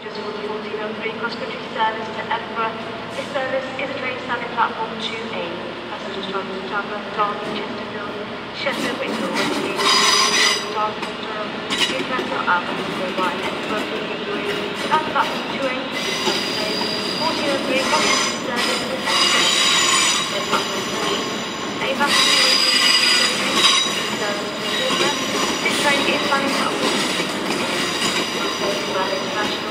Just for the 1403 cross-country service to Edinburgh. This service is a train standing platform 2A. Passengers travelling to Tamworth, Derby, Chesterfield, Sheffield, Windsor, Westgate, Derby, Durham, Newcastle, and go by Edinburgh, Kingsbury, and platform 2A. 1403 cross-country service to Edinburgh. Then platform 3. A passenger service to Edinburgh. This train is standing platform 6. International